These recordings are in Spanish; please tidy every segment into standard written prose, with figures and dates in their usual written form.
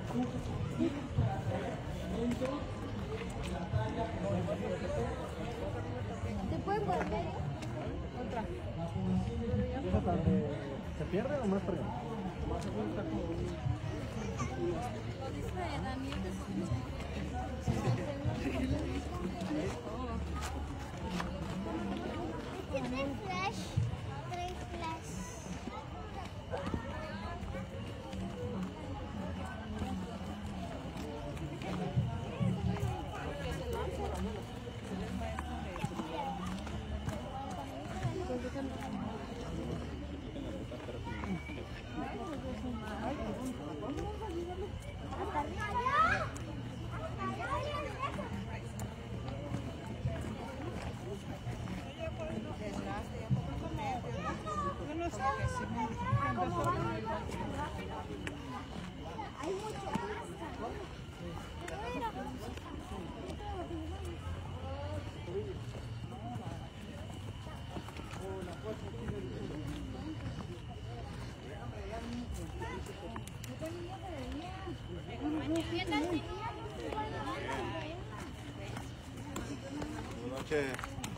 ¿Te pueden poner medio? Otra. ¿Esa tarde se pierde o más perdido? Lo dice Daniel de trae flash. Trae flash. Hay mucho más. Buenas noches.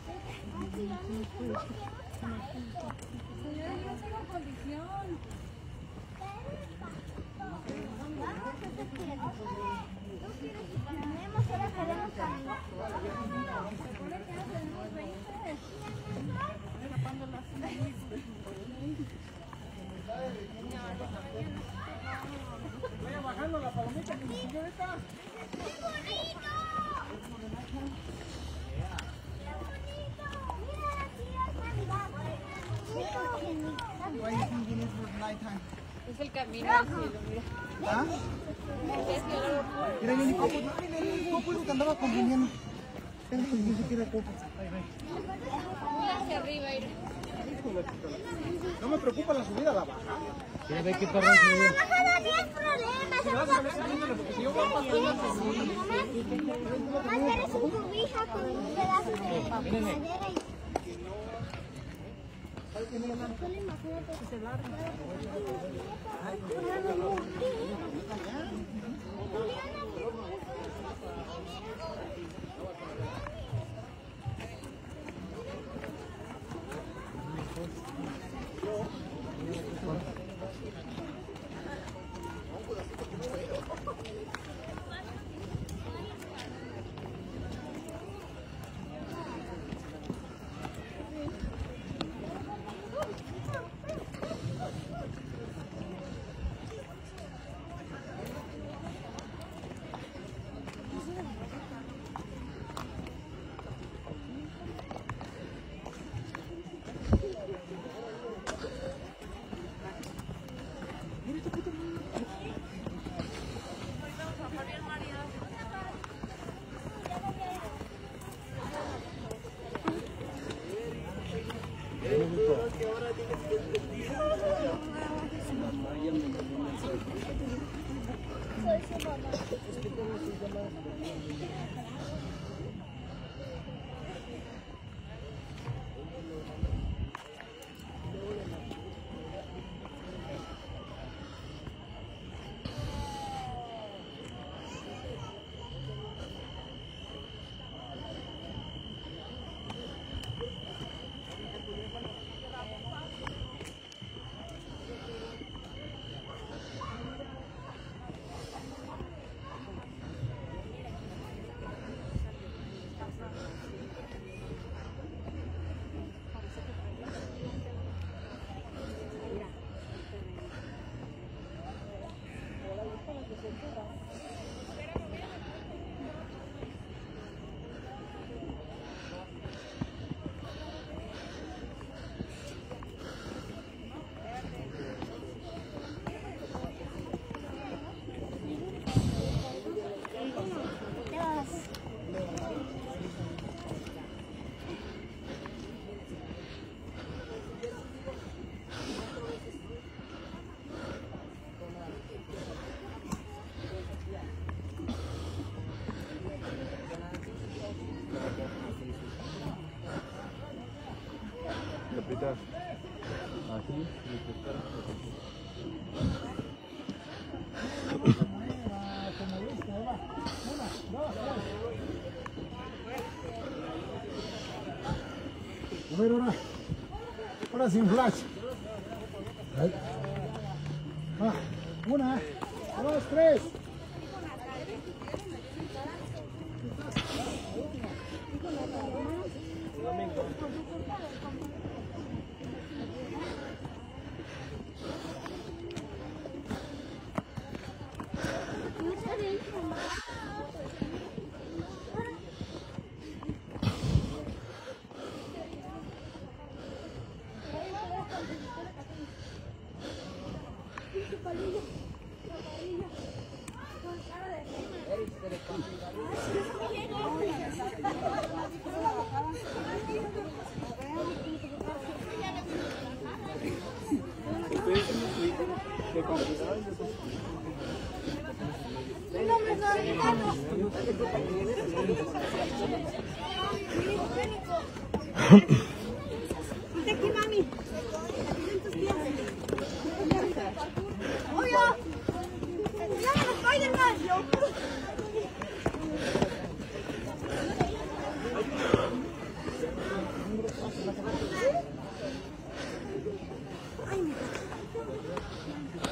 Vaya bajando la palomita que me siguió ahorita. Es el camino al cielo, mira. ¿Ah? Mira, yo ni copo, mira, el copo es que andaba conveniendo. Ni siquiera copo. Mira hacia arriba, mira. No me preocupa la subida, la bajada. La bajada no es problema. Si vas a ver saliendo, porque si yo voy pasando Nomás eres un cobija con un pedazo de madera y... Solo imagínate que se larga. Capitán. Así, A ver, ahora sin flash. Ahí. Va, 1, 2, 3. Aquí, mami. Oye, ya me estoy del gallo. Ay,